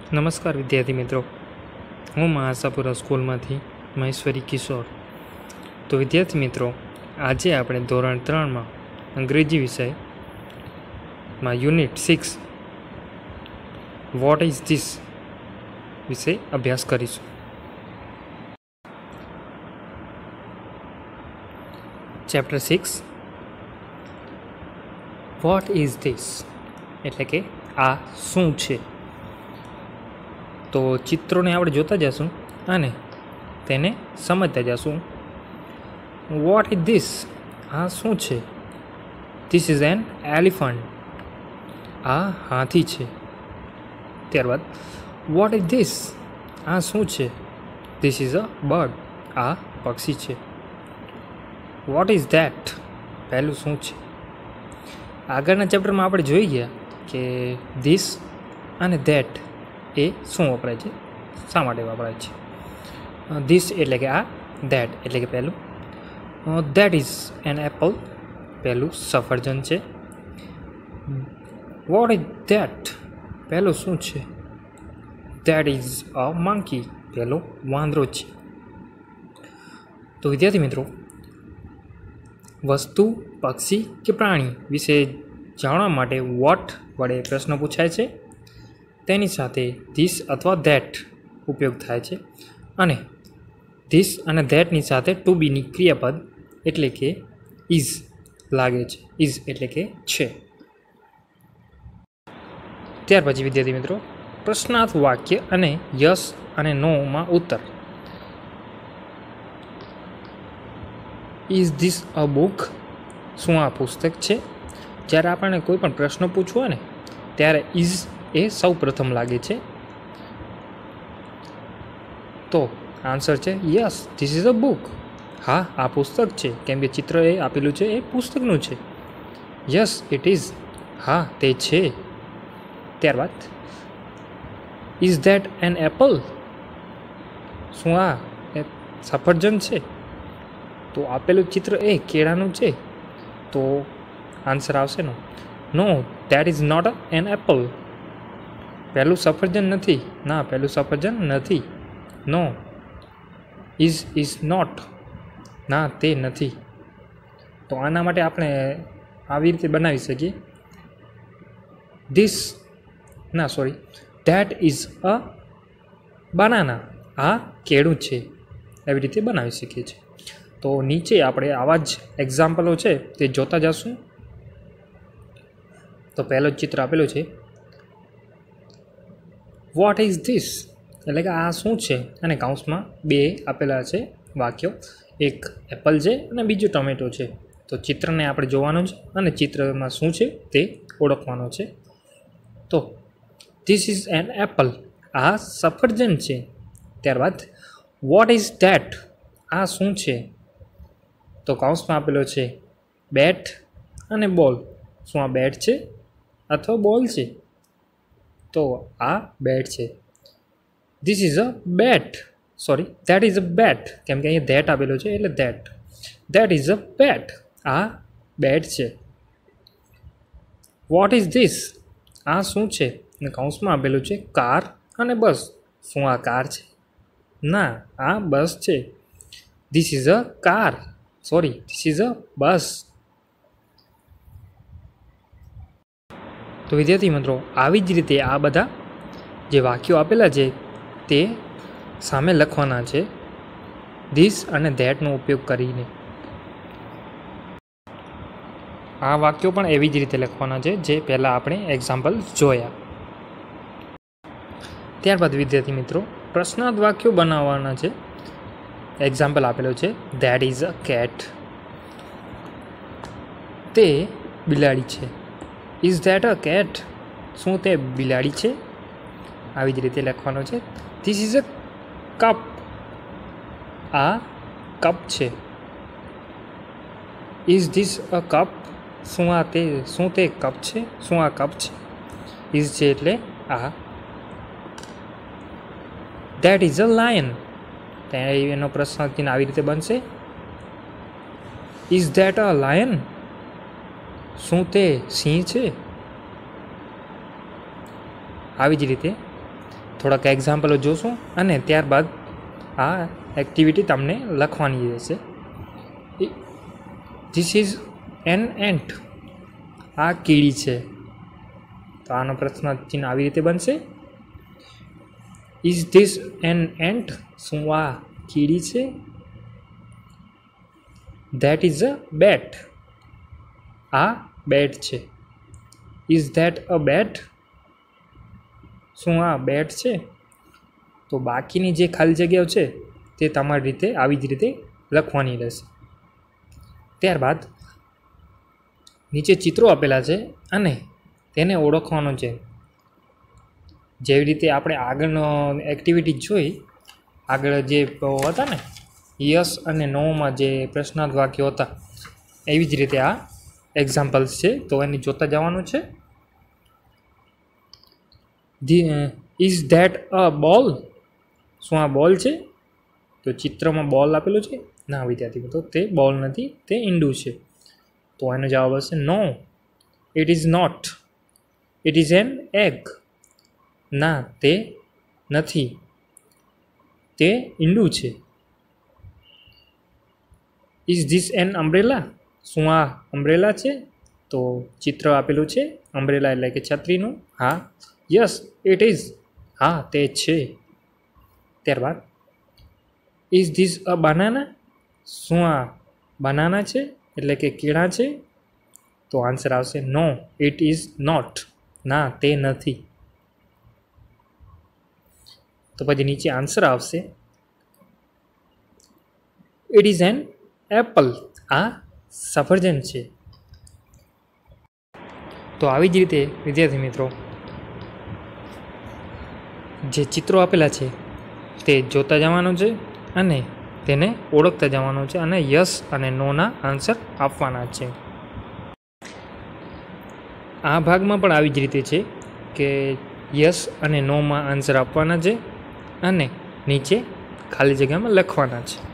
નમસ્કાર વિદ્યાર્થી મિત્રો, હું મહાસાપુરા સ્કૂલમાંથી મહેશ્વરી કિશોર. તો વિદ્યાર્થી મિત્રો, આજે આપણે ધોરણ 3માં અંગ્રેજી વિષયમાં યુનિટ 6 વોટ ઇઝ ધીસ વિશે અભ્યાસ કરીશું. ચેપ્ટર 6 વોટ ઇઝ ધીસ એટલે કે આ શું છે. તો ચિત્રોને આપણે જોતા જશું અને તેને સમજતા જશું. વોટ ઇઝ ધીસ, આ શું છે. ધીસ ઇઝ એન એલિફન્ટ, આ હાથી છે. ત્યારબાદ વોટ ઇઝ ધીસ, આ શું છે. ધીસ ઇઝ અ બર્ડ, આ પક્ષી છે. વોટ ઇઝ ધેટ, પહેલું શું છે. આગળના ચેપ્ટરમાં આપણે જોઈ ગયા કે ધીસ અને ધેટ એ શું વપરાય છે, શા માટે વપરાય છે. ધીસ એટલે કે આ, ધેટ એટલે કે પહેલું. ધેટ ઇઝ એન એપલ, પહેલું સફરજન છે. વોટ ઇઝ ધેટ, પહેલું શું છે. ધેટ ઇઝ અ મંકી, પહેલો વાંદરો છે. તો વિદ્યાર્થી મિત્રો, વસ્તુ, પક્ષી કે પ્રાણી વિશે જાણવા માટે વોટ વડે પ્રશ્ન પૂછાય છે. તેની સાથે ધીસ અથવા ધેટ ઉપયોગ થાય છે અને ધીસ અને ધેટની સાથે ટુ બીની ક્રિયાપદ એટલે કે ઇઝ લાગે છે. ઇઝ એટલે કે છે. ત્યાર પછી વિદ્યાર્થી મિત્રો, પ્રશ્નાર્થ વાક્ય અને યસ અને નોમાં ઉત્તર. ઇઝ ધીસ અ બુક, શું આ પુસ્તક છે. જ્યારે આપણને કોઈ પણ પ્રશ્ન પૂછવો હોય ને ત્યારે ઇઝ એ સૌ પ્રથમ લાગે છે. તો આન્સર છે yes this is a book, હા આ પુસ્તક છે, કેમ કે ચિત્ર એ આપેલું છે એ પુસ્તકનું છે. યસ ઇટ ઇઝ, હા તે છે. ત્યારબાદ ઇઝ ધેટ એન એપલ, શું આ સફરજન છે. તો આપેલું ચિત્ર એ કેળાનું છે, તો આન્સર આવશે no that is not an apple, પહેલું સફરજન નથી. ના, પહેલું સફરજન નથી. નો ઇઝ નોટ, ના તે નથી. તો આના માટે આપણે આવી રીતે બનાવી શકીએ. ધેટ ઇઝ અ બનાના, આ કેળું છે. એવી રીતે બનાવી શકીએ છીએ. તો નીચે આપણે આવા જ એક્ઝામ્પલો છે તે જોતા જશું. તો પહેલું ચિત્ર આપેલું છે વોટ ઇઝ ધીસ એટલે કે આ શું છે, અને કૌંસમાં બે આપેલા છે વાક્યો, એક એપલ છે અને બીજું ટમેટો છે. તો ચિત્રને આપણે જોવાનું છે અને ચિત્રમાં શું છે તે ઓળખવાનું છે. તો ધીસ ઇઝ એન એપલ, આ સફરજન છે. ત્યારબાદ વોટ ઇઝ ધેટ, આ શું છે. તો કૌંસમાં આપેલો છે બેટ અને બોલ, શું આ બેટ છે અથવા બોલ છે. તો આ બેટ છે. This is a bat, that is a bat, કેમ કે અહીંયા ધેટ આપેલું છે એટલે ધેટ ઇઝ અ બેટ, આ બેટ છે. વોટ ઇઝ ધીસ, આ શું છે. અને કૌંસમાં આપેલું છે કાર અને બસ, શું આ કાર છે. ના, આ બસ છે. This is a car, this is a bus. તો વિદ્યાર્થી મિત્રો, આવી જ રીતે આ બધા જે વાક્યો આપેલા છે તે સામે લખવાના છે ધીસ અને ધેટનો ઉપયોગ કરીને. આ વાક્યો પણ એવી જ રીતે લખવાના છે જે પહેલાં આપણે એક્ઝામ્પલ જોયા. ત્યારબાદ વિદ્યાર્થી મિત્રો, પ્રશ્નાર્થ વાક્યો બનાવવાના છે. એક્ઝામ્પલ આપેલો છે ધેટ ઇઝ અ કેટ, તે બિલાડી છે. ઇઝ ધેટ અ કેટ, શું તે બિલાડી છે. આવી જ રીતે લખવાનો છે. ધીસ ઇઝ અ કપ, આ કપ છે. ઇઝ ધીસ અ કપ, શું તે કપ છે, શું આ કપ છે. ઇઝ છે એટલે આ. ધેટ ઇઝ અ લાયન, એનો પ્રશ્ન ચિહ્ન આવી રીતે બનશે. ઇઝ ધેટ અ લાયન, શું તે સિંહ છે. આવી જ રીતે થોડાક એક્ઝામ્પલો જોશું અને ત્યારબાદ આ એક્ટિવિટી તમને લખવાની રહેશે. This is an ant. આ કીડી છે. તો આનો પ્રશ્ન ચિહ્ન આવી રીતે બનશે. Is this an ant? શું આ કીડી છે? That is a bat. આ બેટ છે. Is that a bat? શું આ બેટ છે? તો બાકીની જે ખાલી જગ્યાઓ છે તે તમારી રીતે આવી જ રીતે લખવાની રહેશે. ત્યારબાદ નીચે ચિત્રો આપેલા છે અને તેને ઓળખવાનું છે. જેવી રીતે આપણે આગળનો એક્ટિવિટી જોઈ, આગળ જે હતા ને યસ અને નોમાં જે પ્રશ્નાર્થ વાક્યો હતા, એવી જ રીતે આ એક્ઝામ્પલ્સ છે. તો એને જોતા જવાનું છે. ઇઝ ધેટ અ બોલ? શું આ બોલ છે? તો ચિત્રમાં બોલ આપેલું છે. ના વિદ્યાર્થી મિત્રો, તે બોલ નથી, તે ઈંડું છે. તો એનો જવાબ હશે no, it is not. It is an egg. ના, તે નથી, તે ઈંડું છે. Is this an umbrella? શું આ અમ્બ્રેલા છે? તો ચિત્ર આપેલું છે અમ્બ્રેલા એટલે કે છત્રીનું. હા, યસ ઇટ ઇઝ. હા, તે છે. ત્યારબાદ ઇઝ ધીસ અ બનાના? શું આ બનાના છે એટલે કે કેળા છે? તો આન્સર આવશે નો, ઇટ ઇઝ નોટ. ના, તે નથી. તો પછી નીચે આન્સર આવશે ઇટ ઇઝ એન એપલ. આ સફરજન છે. તો આવી જ રીતે વિદ્યાર્થી મિત્રો જે ચિત્રો આપેલા છે તે જોતા જવાનું છે અને તેને ઓળખતા જવાનું છે અને યસ અને નોના આન્સર આપવાના છે. આ ભાગમાં પણ આવી જ રીતે છે કે યસ અને નોમાં આન્સર આપવાના છે અને નીચે ખાલી જગ્યામાં લખવાના છે.